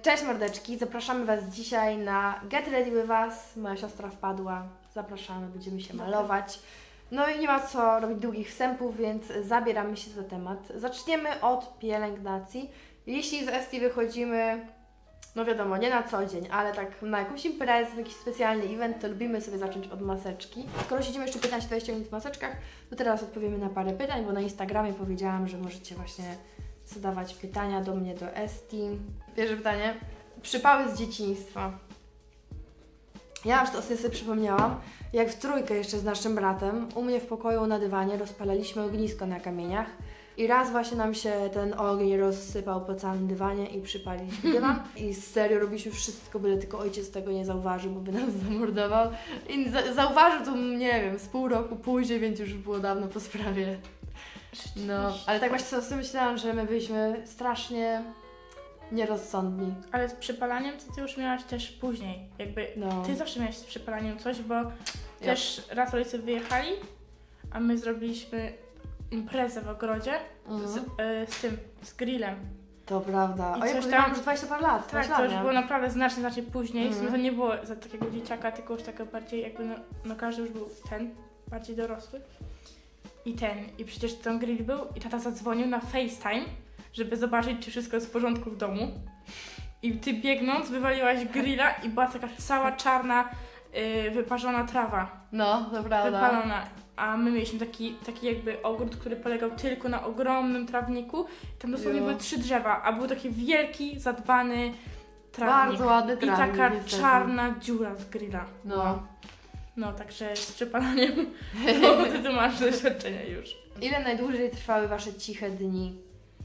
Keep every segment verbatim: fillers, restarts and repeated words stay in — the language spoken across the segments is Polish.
Cześć mordeczki, zapraszamy Was dzisiaj na Get Ready With Us. Moja siostra wpadła, zapraszamy, będziemy się malować. No i nie ma co robić długich wstępów, więc zabieramy się za temat. Zaczniemy od pielęgnacji. Jeśli z Esti wychodzimy, no wiadomo, nie na co dzień, ale tak na jakąś imprezę, na jakiś specjalny event, to lubimy sobie zacząć od maseczki. Skoro siedzimy jeszcze piętnaście dwadzieścia minut w maseczkach, to teraz odpowiemy na parę pytań, bo na Instagramie powiedziałam, że możecie właśnie zadawać pytania do mnie, do Esti. Pierwsze pytanie. Przypały z dzieciństwa. Ja już to sobie przypomniałam, jak w trójkę jeszcze z naszym bratem, u mnie w pokoju na dywanie rozpalaliśmy ognisko na kamieniach i raz właśnie nam się ten ogień rozsypał po całym dywanie i przypaliliśmy dywan i serio robiliśmy wszystko, byle tylko ojciec tego nie zauważył, bo by nas zamordował i za zauważył to, nie wiem, z pół roku później, więc już było dawno po sprawie. No, ale tak właśnie sobie myślałam, że my byliśmy strasznie nierozsądni. Ale z przypalaniem to Ty już miałaś też później, jakby No. Ty zawsze miałaś z przypalaniem coś, bo Ja. też raz rodzice wyjechali, a my zrobiliśmy imprezę w ogrodzie Mhm. z, y, z tym, z grillem. To prawda. I Ojej, coś to tam- mam już dwadzieścia parę lat. Tak, to już było naprawdę znacznie, znacznie później. W sumie to Mhm. nie było za takiego dzieciaka, tylko już taka bardziej jakby, no, no każdy już był ten, bardziej dorosły. I ten, i przecież ten grill był i tata zadzwonił na FaceTime, żeby zobaczyć, czy wszystko jest w porządku w domu. I ty biegnąc wywaliłaś grilla i była taka cała czarna, yy, wyparzona trawa. No, to prawda. Wypalona. A my mieliśmy taki, taki jakby ogród, który polegał tylko na ogromnym trawniku. Tam dosłownie Jo. były trzy drzewa, a był taki wielki, zadbany trawnik. Bardzo ładny I trawnik, taka niestety. czarna dziura z grilla. No. No, także z przypalaniem no, ty, ty masz doświadczenia już. Ile najdłużej trwały Wasze ciche dni?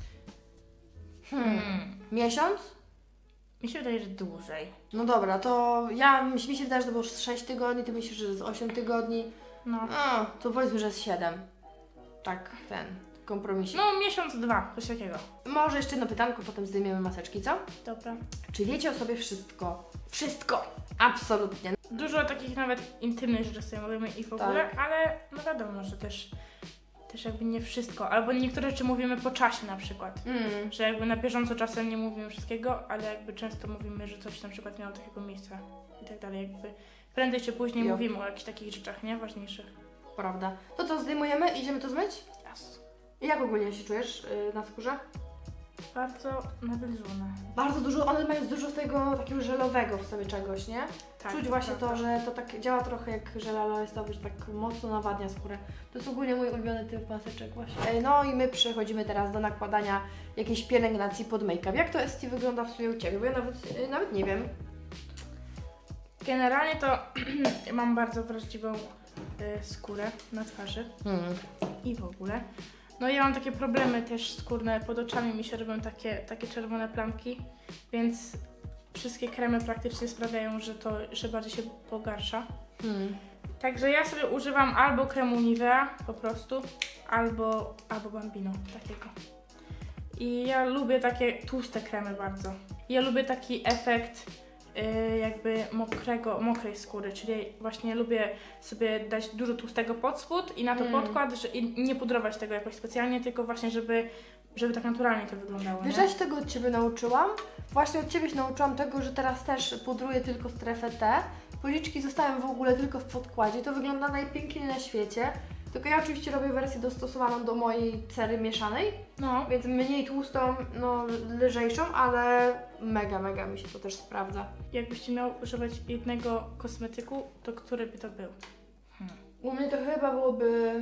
Hmm. Hmm. Miesiąc? Mi się wydaje, że dłużej. No dobra, to ja, mi się wydaje, że to było z sześć tygodni, ty myślisz, że z osiem tygodni. No. No, to powiedzmy, że z siedem. Tak, ten kompromis. No, miesiąc, dwa, coś takiego. Może jeszcze jedno pytanko, potem zdejmiemy maseczki, co? Dobra. Czy wiecie o sobie wszystko? Wszystko! Absolutnie. Dużo takich nawet intymnych rzeczy sobie mówimy i w ogóle, Tak. ale no wiadomo, że też, też jakby nie wszystko. Albo niektóre rzeczy mówimy po czasie na przykład. Mm. Że jakby na bieżąco czasem nie mówimy wszystkiego, ale jakby często mówimy, że coś na przykład miało takiego miejsca i tak dalej. Jakby prędzej czy później Jo. mówimy o jakichś takich rzeczach, nie? Ważniejszych. Prawda. To co, zdejmujemy? Idziemy to zmyć? Yes. I jak ogólnie się czujesz yy, na skórze? Bardzo nawilżone. Bardzo dużo, one mają dużo tego takiego żelowego w sobie czegoś, nie? Tak, Czuć właśnie prawda. to, że to tak działa trochę jak żel aloesowy, że tak mocno nawadnia skórę. To jest ogólnie mój ulubiony typ maseczek właśnie. E, No i my przechodzimy teraz do nakładania jakiejś pielęgnacji pod make-up. Jak to Esti wygląda w sumie u Ciebie? Bo ja nawet, e, nawet nie wiem. Generalnie to mam bardzo wrażliwą y, skórę na twarzy Hmm. i w ogóle. No i ja mam takie problemy też skórne, pod oczami mi się robią takie, takie czerwone plamki, więc wszystkie kremy praktycznie sprawiają, że to że bardziej się pogarsza. Hmm. Także ja sobie używam albo kremu Nivea po prostu, albo, albo Bambino takiego. I ja lubię takie tłuste kremy bardzo. Ja lubię taki efekt yy, jakby mokrego, mokrej skóry, czyli właśnie lubię sobie dać dużo tłustego pod spód i na to Mm. podkład że, i nie pudrować tego jakoś specjalnie, tylko właśnie żeby, żeby tak naturalnie to wyglądało. Wiesz, nie? ja się tego od Ciebie nauczyłam? Właśnie od Ciebie się nauczyłam tego, że teraz też pudruję tylko strefę T. Policzki zostają w ogóle tylko w podkładzie. To wygląda najpiękniej na świecie. Tylko ja oczywiście robię wersję dostosowaną do mojej cery mieszanej, No, więc mniej tłustą, no lżejszą, ale mega, mega mi się to też sprawdza. jakbyście miał używać jednego kosmetyku, to który by to był? Hmm. U mnie to chyba byłoby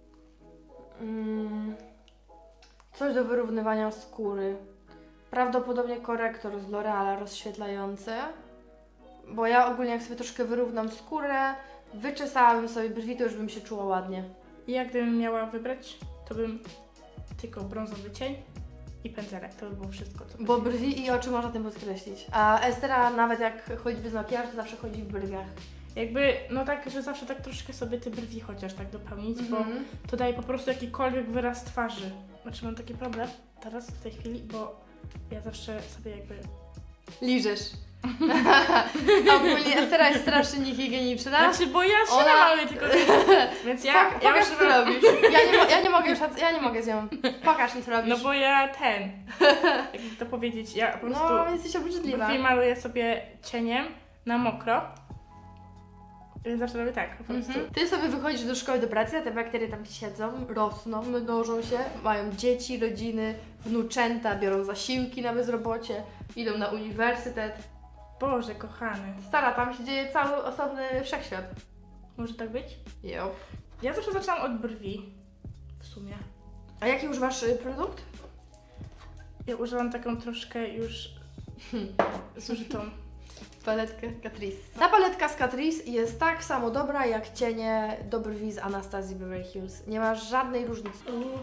mm, coś do wyrównywania skóry. Prawdopodobnie korektor z L'Oreala rozświetlający, bo ja ogólnie jak sobie troszkę wyrównam skórę, wyczesałabym sobie brwi, to już bym się czuła ładnie. I jak gdybym miała wybrać, to bym tylko brązowy cień i pędzelek. To by było wszystko, co Bo brwi i oczy można tym podkreślić. A Estera nawet jak chodzi bez makijażu, to zawsze chodzi w brwiach. Jakby, no tak, że zawsze tak troszkę sobie te brwi chociaż tak dopełnić, bo Mhm. to daje po prostu jakikolwiek wyraz twarzy. Znaczy mam taki problem teraz, w tej chwili, bo ja zawsze sobie jakby... Liżesz. Ogólnie Estera jest strasznie niehigieniczna. Znaczy, bo ja się Ona- nie maluję, tylko więc ja, Pok- ja pokaż, już co robisz. Ja nie, mo- ja nie mogę już, ja nie mogę z nią. Pokaż mi, co robisz. No bo ja ten, jakby to powiedzieć, ja po prostu No, jesteś obrzydliwa. brwi maluję sobie cieniem na mokro. Więc zawsze robię tak, po prostu. Mhm. Ty sobie wychodzisz do szkoły, do pracy, a te bakterie tam siedzą, rosną, mnożą się, mają dzieci, rodziny, wnuczęta, biorą zasiłki na bezrobocie, idą na uniwersytet. Boże, kochany. Stara, tam się dzieje cały osobny wszechświat. Może tak być? Jo. Ja zawsze zaczynam od brwi. W sumie. A jaki używasz y, produkt? Ja używam taką troszkę już zużytą. Paletkę Catrice. Ta paletka z Catrice jest tak samo dobra jak cienie do brwi z Anastazji Beverly Hills. Nie ma żadnej różnicy.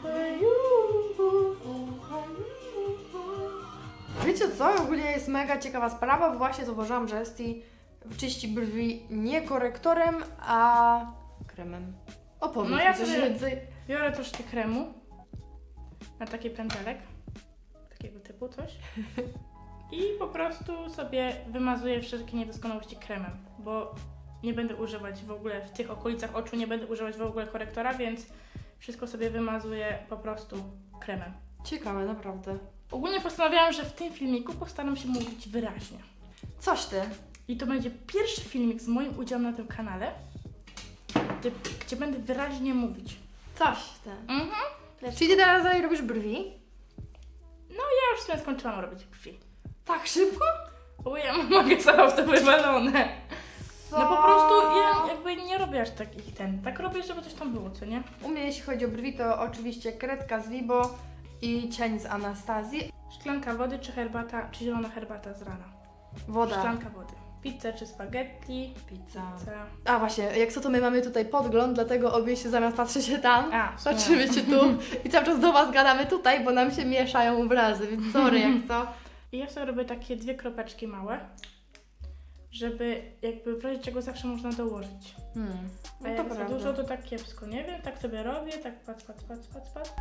Wiecie co? Ogólnie jest mega ciekawa sprawa, bo właśnie zauważyłam, że Esti czyści brwi nie korektorem, a kremem. Opowiedz No mi ja coś sobie- więcej. Biorę troszkę kremu na taki pędzelek, takiego typu coś i po prostu sobie wymazuję wszelkie niedoskonałości kremem, bo nie będę używać w ogóle w tych okolicach oczu, nie będę używać w ogóle korektora, więc wszystko sobie wymazuję po prostu kremem. Ciekawe, naprawdę. Ogólnie postanowiłam, że w tym filmiku postaram się mówić wyraźnie. Coś ty. I to będzie pierwszy filmik z moim udziałem na tym kanale, gdzie, gdzie będę wyraźnie mówić. Coś ty. Mhm. Czyli ty teraz dalej robisz brwi? Ja już sobie skończyłam robić krwi. Tak szybko? Bo ja mogę sama w to wywalone. Co? No po prostu ja jakby nie robię aż takich ten. Tak robię, żeby coś tam było, co nie? U mnie jeśli chodzi o brwi, to oczywiście kredka z Vibo i cień z Anastazji. Szklanka wody czy herbata, czy zielona herbata z rana. Woda. Szklanka wody. Pizza czy spaghetti. Pizza. Pizza. A właśnie, jak co to my mamy tutaj podgląd, dlatego obie się zamiast patrzy się tam, A, patrzymy się tu i cały czas do Was gadamy tutaj, bo nam się mieszają obrazy, więc sorry jak co. I ja sobie robię takie dwie kropeczki małe, żeby jakby w razie czego zawsze można dołożyć. Hmm. A No to jak za prawda. dużo, to tak kiepsko, nie wiem, tak sobie robię, tak pac, pac, pac, pac, pac.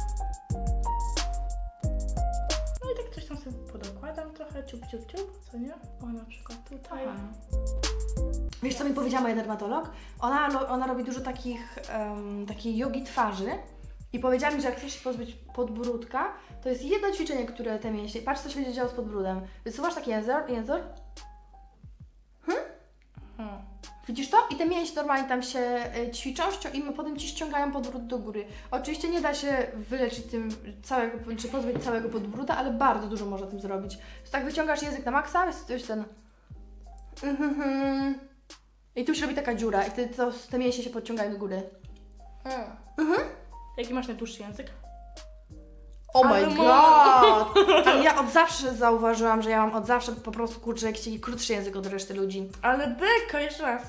No i tak coś tam sobie podokładam trochę, ciup, ciup, ciup, co nie? O, na przykład tutaj. Aha. Wiesz co mi powiedziała moja dermatolog? Ona, lo- ona robi dużo takich, um, takiej jogi twarzy i powiedziała mi, że jak chcesz się pozbyć podbródka, to jest jedno ćwiczenie, które te mięśnie... Patrz, co się będzie działo z podbródem. Wysuwasz taki język, język, O. widzisz to? I te mięśnie normalnie tam się y, ćwiczą ścią- i potem Ci ściągają podbród do góry. Oczywiście nie da się wyleczyć tym całego, czy pozbyć całego podbróda, ale bardzo dużo można tym zrobić. Więc tak wyciągasz język na maksa, jest to jest ten... I tu się robi taka dziura i wtedy to, te mięśnie się podciągają do góry. Jaki masz najdłuższy język? Oh Ale my mo- god! Ale ja od zawsze zauważyłam, że ja mam od zawsze po prostu kurczę jakiś krótszy język od reszty ludzi. Ale beka, jeszcze raz.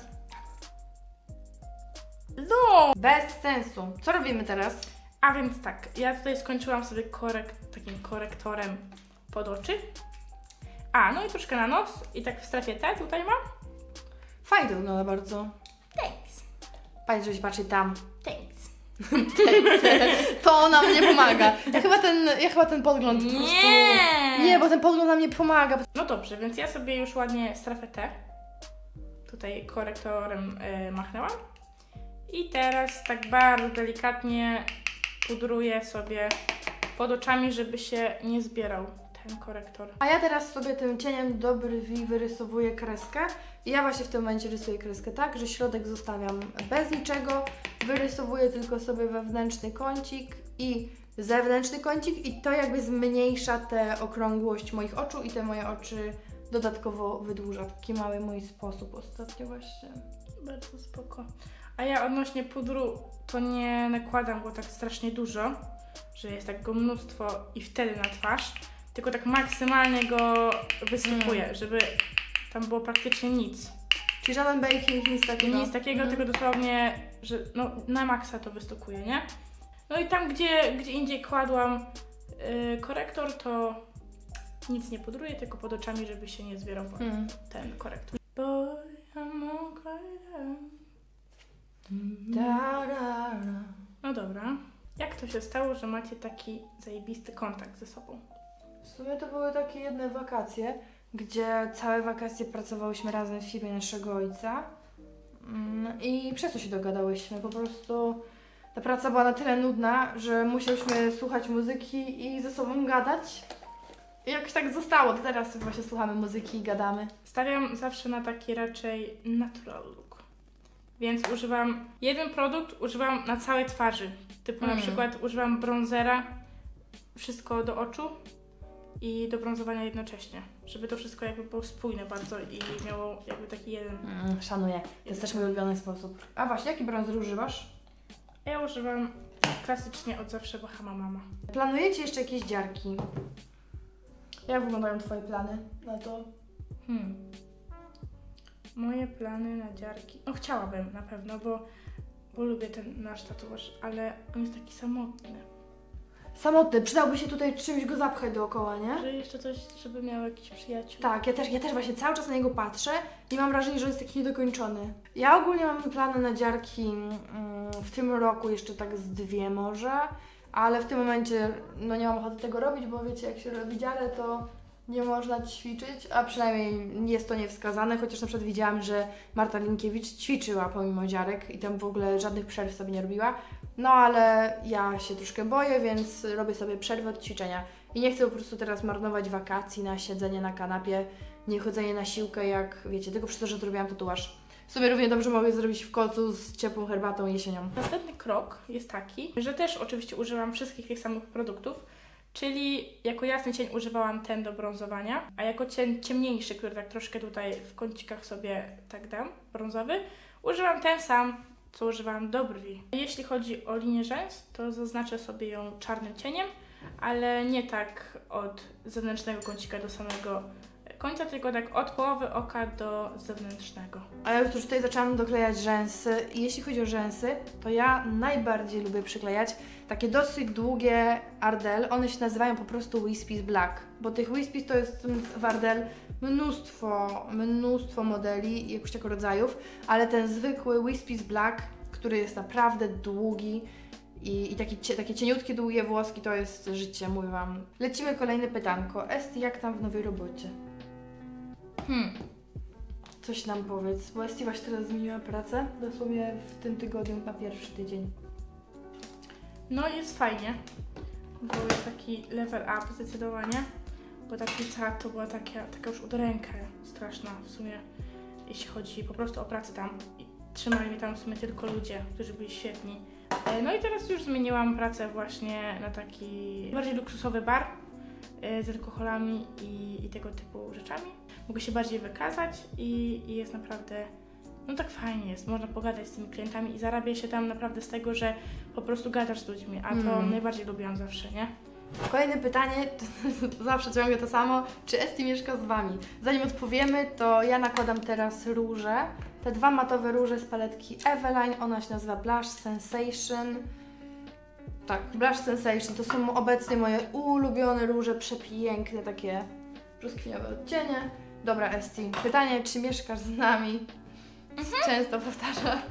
No! Bez sensu. Co robimy teraz? A więc tak, ja tutaj skończyłam sobie korek, takim korektorem pod oczy. A, no i troszkę na nos i tak w strefie T tutaj mam. Fajnie to wygląda bardzo. Thanks. Fajnie, żebyś patrzył tam. Thanks. To ona mnie pomaga. Ja chyba ten, ja chyba ten podgląd po prostu... Nie! Nie, bo ten podgląd nam nie pomaga. No dobrze, więc ja sobie już ładnie strefę T tutaj korektorem y, machnęłam. I teraz tak bardzo delikatnie pudruję sobie pod oczami, żeby się nie zbierał ten korektor. A ja teraz sobie tym cieniem do brwi wyrysowuję kreskę. I ja właśnie w tym momencie rysuję kreskę tak, że środek zostawiam bez niczego. Wyrysowuję tylko sobie wewnętrzny kącik i zewnętrzny kącik i to jakby zmniejsza tę okrągłość moich oczu i te moje oczy dodatkowo wydłuża. Taki mały mój sposób ostatnio właśnie. Bardzo spoko. A ja odnośnie pudru to nie nakładam go tak strasznie dużo, że jest tak go mnóstwo i wtedy na twarz, tylko tak maksymalnie go wysypuję, Mm. żeby tam było praktycznie nic. Czyli żaden baking, nic takiego. Nic takiego, Mhm. tylko dosłownie, że no, na maksa to wystukuję, nie? No i tam, gdzie, gdzie indziej kładłam yy, korektor, to nic nie pudruję, tylko pod oczami, żeby się nie zbierał Hmm. ten korektor. Boy, I'm okay. Da, da, da. No dobra. Jak to się stało, że macie taki zajebisty kontakt ze sobą? W sumie to były takie jedne wakacje. gdzie całe wakacje pracowałyśmy razem w firmie naszego ojca. Mm, I przez to się dogadałyśmy. Po prostu ta praca była na tyle nudna, że musiałyśmy słuchać muzyki i ze sobą gadać. I jakoś tak zostało. Teraz właśnie słuchamy muzyki i gadamy. Stawiam zawsze na taki raczej natural look. Więc używam jeden produkt, używam na całej twarzy. Typu Mm. na przykład używam bronzera, wszystko do oczu i do brązowania jednocześnie. Żeby to wszystko jakby było spójne bardzo i miało jakby taki jeden. Mm, szanuję. To jest też mój ulubiony sposób. A właśnie, jaki bronzer używasz? Ja używam klasycznie od zawsze Bahama Mama. Planujecie jeszcze jakieś dziarki? Jak wyglądają Twoje plany na to? Hmm. Moje plany na dziarki. No chciałabym na pewno, bo, bo lubię ten nasz tatuaż, ale on jest taki samotny. Samotny. Przydałby się tutaj czymś go zapchać dookoła, nie? Że jeszcze coś, żeby miał jakiś przyjaciół. Tak, ja też, ja też właśnie cały czas na niego patrzę i mam wrażenie, że jest taki niedokończony. Ja ogólnie mam plany na dziarki mm, w tym roku, jeszcze tak z dwie może, ale w tym momencie no nie mam ochoty tego robić, bo wiecie, jak się robi dziarę, to nie można ćwiczyć, a przynajmniej jest to niewskazane, chociaż na przykład widziałam, że Marta Linkiewicz ćwiczyła pomimo dziarek i tam w ogóle żadnych przerw sobie nie robiła. No ale ja się troszkę boję, więc robię sobie przerwę od ćwiczenia. I nie chcę po prostu teraz marnować wakacji na siedzenie na kanapie, nie chodzenie na siłkę, jak wiecie, tylko przez to, że zrobiłam tatuaż. W sumie równie dobrze mogę zrobić w kocu z ciepłą herbatą jesienią. Następny krok jest taki, że też oczywiście używam wszystkich tych samych produktów, czyli jako jasny cień używałam ten do brązowania, a jako cień ciemniejszy, który tak troszkę tutaj w kącikach sobie tak dam, brązowy, używam ten sam, co używam do brwi. Jeśli chodzi o linię rzęs, to zaznaczę sobie ją czarnym cieniem, ale nie tak od zewnętrznego kącika do samego końca, tylko tak od połowy oka do zewnętrznego. A ja już tutaj zaczęłam doklejać rzęsy i jeśli chodzi o rzęsy, to ja najbardziej lubię przyklejać takie dosyć długie Ardell. One się nazywają po prostu Wispies Black, bo tych Wispies to jest w Ardell mnóstwo, mnóstwo modeli i jakoś tak rodzajów, ale ten zwykły Wispies Black, który jest naprawdę długi i, i taki, cie, takie cieniutkie, długie włoski, to jest życie, mówię Wam. Lecimy kolejne pytanko. Esti, jak tam w nowej robocie? Hmm. Coś nam powiedz, bo Esti właśnie teraz zmieniła pracę, dosłownie w tym tygodniu na pierwszy tydzień. No jest fajnie, bo jest taki level up zdecydowanie, bo ta pizza to była taka, taka już udręka straszna w sumie, jeśli chodzi po prostu o pracę tam. I trzymali mnie tam w sumie tylko ludzie, którzy byli świetni. E, No i teraz już zmieniłam pracę właśnie na taki bardziej luksusowy bar e, z alkoholami i, i tego typu rzeczami. Mogę się bardziej wykazać i, i jest naprawdę, no tak fajnie jest, można pogadać z tymi klientami i zarabia się tam naprawdę z tego, że po prostu gadasz z ludźmi, a to Mm. najbardziej lubiłam zawsze, nie? Kolejne pytanie, to zawsze ciągle to samo, czy Esti mieszka z Wami? Zanim odpowiemy, to ja nakładam teraz róże, te dwa matowe róże z paletki Eveline, ona się nazywa Blush Sensation. Tak, Blush Sensation, to są obecnie moje ulubione róże, przepiękne, takie brzoskwiniowe odcienie. Dobra Esti, pytanie, czy mieszkasz z nami? Często powtarza.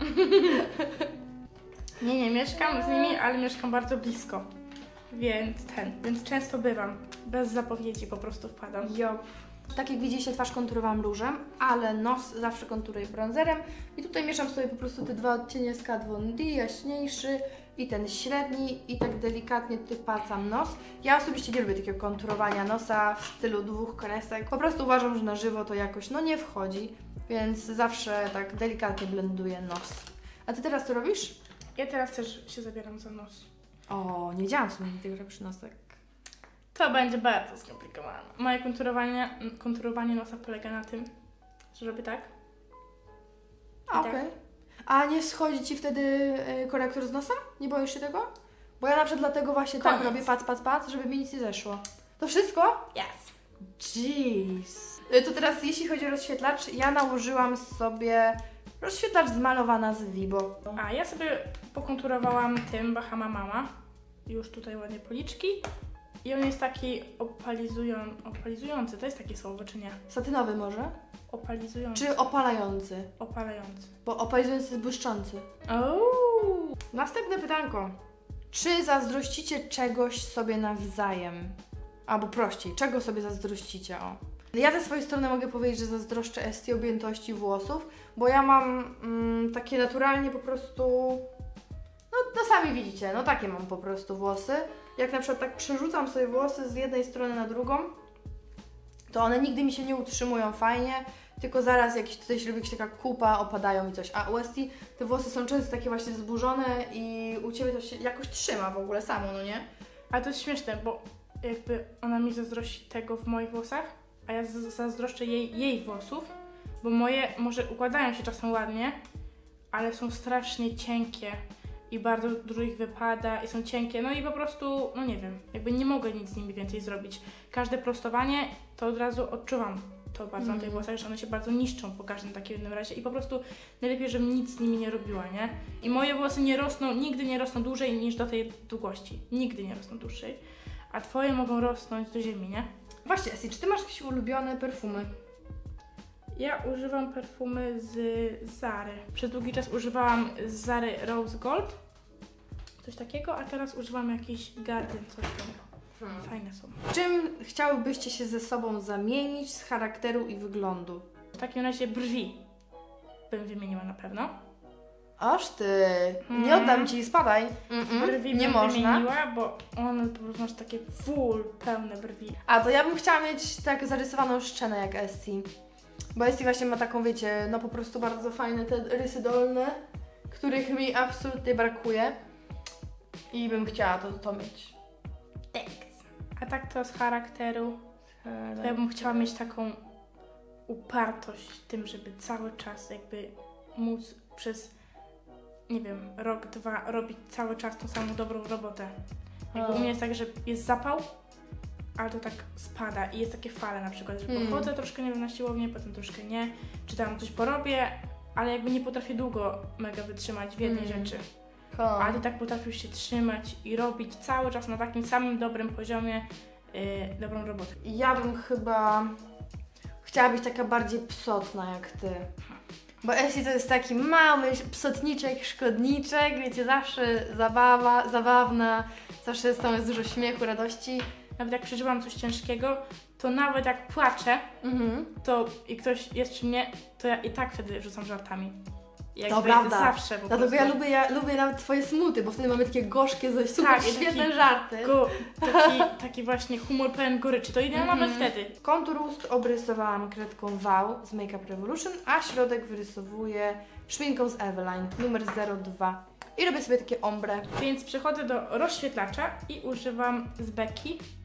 Nie, nie mieszkam z nimi, ale mieszkam bardzo blisko, więc ten, więc często bywam, bez zapowiedzi po prostu wpadam. Jo. Tak jak widzicie, twarz konturowałam różem, ale nos zawsze konturuję bronzerem i tutaj mieszam sobie po prostu te dwa odcienie z Kat Von D, jaśniejszy i ten średni i tak delikatnie tutaj palcam nos. Ja osobiście nie lubię takiego konturowania nosa w stylu dwóch kresek. Po prostu uważam, że na żywo to jakoś no nie wchodzi, więc zawsze tak delikatnie blenduję nos. A Ty teraz co robisz? Ja teraz też się zabieram za nos. O, nie wiedziałam w sumie tego, że robisz nosek. To będzie bardzo skomplikowane. Moje konturowanie, konturowanie nosa polega na tym, że robię tak. A, I tak. okej. A nie schodzi Ci wtedy y, korektor z nosa? Nie boisz się tego? Bo ja na przykład dlatego właśnie tak Koniec. robię pac, pac, pac, żeby mi nic nie zeszło. To wszystko? Yes. Jeez. Y, To teraz jeśli chodzi o rozświetlacz, ja nałożyłam sobie rozświetlacz zmalowana z Vibo. A ja sobie pokonturowałam tym Bahama Mama. Już tutaj ładnie policzki. I on jest taki opalizują, opalizujący. To jest takie słowo, czy nie? Satynowy może? Opalizujący. Czy opalający? Opalający. Bo opalizujący jest błyszczący. Ooo. Następne pytanko. Czy zazdrościcie czegoś sobie nawzajem? Albo prościej, czego sobie zazdrościcie? O. Ja ze swojej strony mogę powiedzieć, że zazdroszczę Esti objętości włosów, bo ja mam mm, takie naturalnie po prostu, no, no sami widzicie, no takie mam po prostu włosy. Jak na przykład tak przerzucam sobie włosy z jednej strony na drugą, to one nigdy mi się nie utrzymują fajnie, tylko zaraz jakiś tutaj się robi jakaś taka kupa, opadają mi coś. A u Esti te włosy są często takie właśnie wzburzone i u Ciebie to się jakoś trzyma w ogóle samo, no nie? Ale to jest śmieszne, bo jakby ona mi zazdrości tego w moich włosach, a ja z- zazdroszczę jej, jej włosów, bo moje może układają się czasem ładnie, ale są strasznie cienkie i bardzo dużo ich wypada i są cienkie, no i po prostu, no nie wiem, jakby nie mogę nic z nimi więcej zrobić. Każde prostowanie to od razu odczuwam to bardzo mm. na tych włosach, że one się bardzo niszczą po każdym takim jednym razie i po prostu najlepiej, żebym nic z nimi nie robiła, nie? I moje włosy nie rosną, nigdy nie rosną dłużej niż do tej długości. Nigdy nie rosną dłużej. A twoje mogą rosnąć do ziemi, nie? Właśnie, Esti, czy Ty masz jakieś ulubione perfumy? Ja używam perfumy z Zary. Przez długi czas używałam z Zary Rose Gold. Coś takiego, a teraz używam jakiś Guardian, coś tam. Hmm. Fajne są. Czym chciałybyście się ze sobą zamienić z charakteru i wyglądu? W takim razie brwi bym wymieniła na pewno. Aż Ty, hmm. nie oddam Ci, spadaj. Mm-mm, brwi nie bym można. wymieniła, bo one po prostu masz takie full, pełne brwi. A to ja bym chciała mieć tak zarysowaną szczenę jak Esti. Bo Esti właśnie ma taką, wiecie, no po prostu bardzo fajne te rysy dolne, których mi absolutnie brakuje. I bym chciała to, to mieć. Thanks. A tak to z charakteru, to ja bym chciała mieć taką upartość w tym, żeby cały czas jakby móc przez, nie wiem, rok, dwa robić cały czas tą samą dobrą robotę. Jakby u mnie jest tak, że jest zapał, ale to tak spada i jest takie fale na przykład, że hmm. pochodzę troszkę, nie wiem, na siłownię, potem troszkę nie, czy tam coś porobię, ale jakby nie potrafię długo mega wytrzymać w jednej hmm. rzeczy. Cool. A ty tak potrafisz się trzymać i robić cały czas na takim samym dobrym poziomie yy, dobrą robotę. Ja bym chyba chciała być taka bardziej psotna jak Ty. Bo Esti to jest taki mały psotniczek, szkodniczek, wiecie, zawsze zabawa, zabawna, zawsze jest tam jest dużo śmiechu, radości. Nawet jak przeżywam coś ciężkiego, to nawet jak płaczę, Mhm. to i ktoś jest przy mnie, to ja i tak wtedy rzucam żartami. Jakby To prawda. Zawsze po Dlatego prostu. ja lubię, ja lubię nawet Twoje smuty, bo wtedy mamy takie gorzkie, coś super Tak, i świetne taki żarty. Go, taki, taki właśnie humor pełen goryczy, to idealnie Mhm. mamy wtedy. Kontur ust obrysowałam kredką Wow z Make Up Revolution, a środek wyrysowuję szminką z Eveline numer zero dwa. I robię sobie takie ombre. Więc przechodzę do rozświetlacza i używam z Becky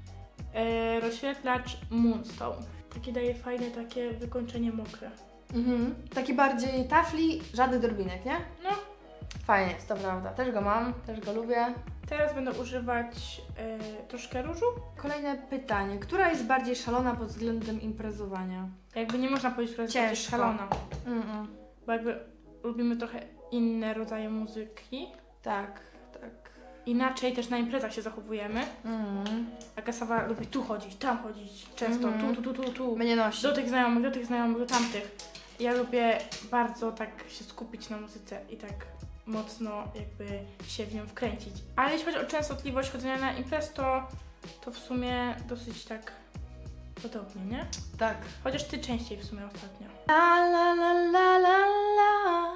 e, rozświetlacz Moonstone. Taki daje fajne takie wykończenie mokre. Mhm. Taki bardziej tafli, żadnych drobinek, nie? No. Fajnie jest, to prawda. Też go mam, też go lubię. Teraz będę używać e, troszkę różu. Kolejne pytanie. Która jest bardziej szalona pod względem imprezowania? Jakby nie można powiedzieć, że jest Ciężko. bardziej szalona. Mm-mm. Bo jakby lubimy trochę inne rodzaje muzyki. Tak, tak. Inaczej też na imprezach się zachowujemy. Mm. A Kasawa lubi tu chodzić, tam chodzić, często Mhm. tu, tu, tu, tu, tu. Mnie nosi. Do tych znajomych, do tych znajomych, do tamtych. Ja lubię bardzo tak się skupić na muzyce i tak mocno jakby się w nią wkręcić. Ale jeśli chodzi o częstotliwość chodzenia na imprez, to, to w sumie dosyć tak podobnie, nie? Tak. Chociaż ty częściej w sumie ostatnio. La la la la la la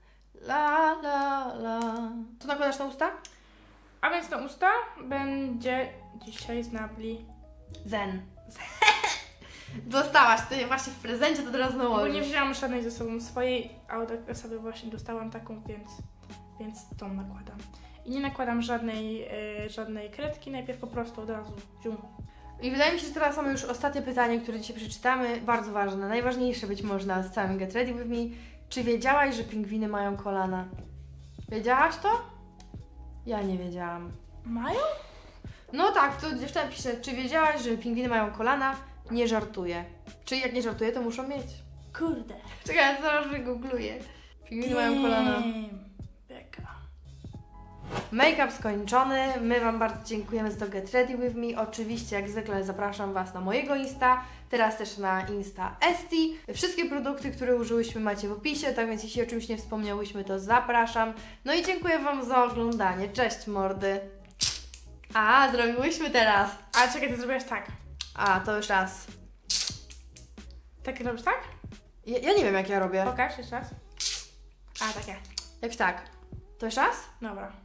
la la la. Co nakładasz na usta? A więc na usta będzie dzisiaj z Nabli. Zen. Dostałaś, ty właśnie w prezencie to teraz Bo nałożysz. nie wzięłam żadnej ze sobą swojej, a od sobie właśnie dostałam taką, więc, więc tą nakładam. I nie nakładam żadnej, e, żadnej kredki, najpierw po prostu od razu zium. I wydaje mi się, że teraz mamy już ostatnie pytanie, które dzisiaj przeczytamy. Bardzo ważne, najważniejsze być może z całym Get Ready With Me. Czy wiedziałaś, że pingwiny mają kolana? Wiedziałaś to? Ja nie wiedziałam. Mają? No tak, to dziewczyna pisze, czy wiedziałaś, że pingwiny mają kolana? Nie żartuję. Czy jak nie żartuję, to muszą mieć. Kurde. Czekaj, ja zaraz wygoogluję. Pingwiny mają kolana. Beka. Make-up skończony. My Wam bardzo dziękujemy za to Get Ready With Me. Oczywiście, jak zwykle, zapraszam Was na mojego Insta, teraz też na Insta Esti. Wszystkie produkty, które użyłyśmy, macie w opisie, tak więc jeśli o czymś nie wspomniałyśmy, to zapraszam. No i dziękuję Wam za oglądanie. Cześć, mordy. A, zrobiłyśmy teraz. A czekaj, ty zrobiłaś tak. A, to już raz. Tak robisz tak? Ja, ja nie wiem, jak ja robię. Pokaż jeszcze raz. A, takie. Jak tak. To jeszcze raz? Dobra.